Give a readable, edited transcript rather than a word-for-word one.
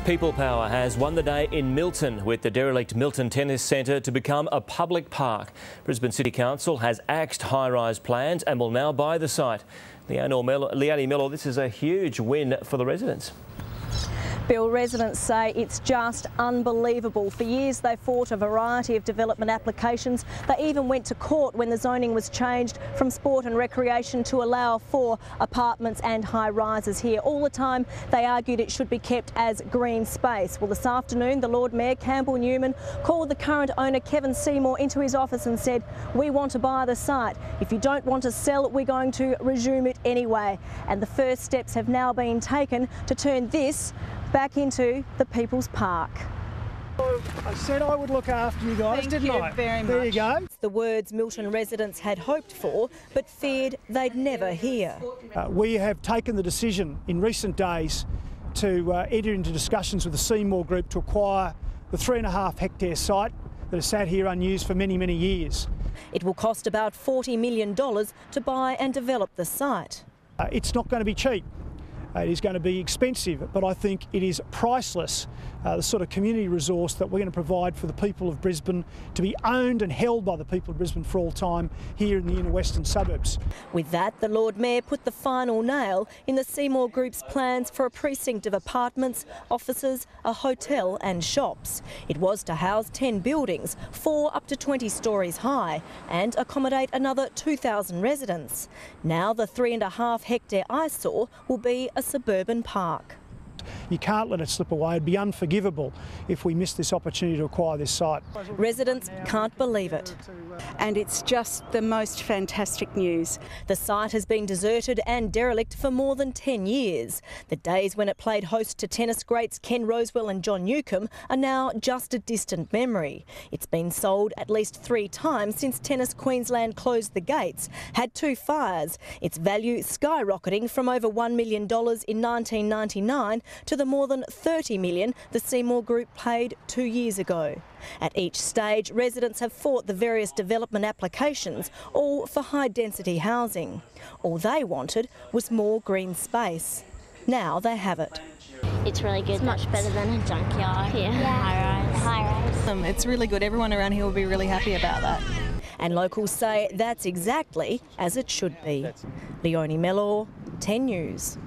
People Power has won the day in Milton with the derelict Milton Tennis Centre to become a public park. Brisbane City Council has axed high-rise plans and will now buy the site. Leonie Miller, this is a huge win for the residents. Bill, residents say it's just unbelievable. For years they fought a variety of development applications. They even went to court when the zoning was changed from sport and recreation to allow for apartments and high rises here. All the time they argued it should be kept as green space. Well, this afternoon the Lord Mayor Campbell Newman called the current owner Kevin Seymour into his office and said, "We want to buy the site. If you don't want to sell, we're going to resume it anyway." And the first steps have now been taken to turn this back into the People's Park. I said I would look after you guys, didn't I? Very much. There you go. The words Milton residents had hoped for, but feared they'd never hear. We have taken the decision in recent days to enter into discussions with the Seymour Group to acquire the 3.5 hectare site that has sat here unused for many, many years. It will cost about $40 million to buy and develop the site. It's not going to be cheap. It is going to be expensive, but I think it is priceless, the sort of community resource that we're going to provide for the people of Brisbane, to be owned and held by the people of Brisbane for all time here in the inner western suburbs. With that, the Lord Mayor put the final nail in the Seymour Group's plans for a precinct of apartments, offices, a hotel and shops. It was to house 10 buildings, 4 up to 20 stories high, and accommodate another 2,000 residents. Now the 3.5 hectare eyesore will be a suburban park. You can't let it slip away. It'd be unforgivable if we miss this opportunity to acquire this site. Residents can't believe it. And it's just the most fantastic news. The site has been deserted and derelict for more than 10 years. The days when it played host to tennis greats Ken Rosewell and John Newcombe are now just a distant memory. It's been sold at least 3 times since Tennis Queensland closed the gates, had 2 fires, its value skyrocketing from over $1 million in 1999 to the more than $30 million the Seymour Group paid 2 years ago. At each stage, residents have fought the various development applications, all for high-density housing. All they wanted was more green space. Now they have it. It's really good. It's much better than a junkyard. Yeah. High-rise. It's really good. Everyone around here will be really happy about that. And locals say that's exactly as it should be. Leonie Miller, 10 News.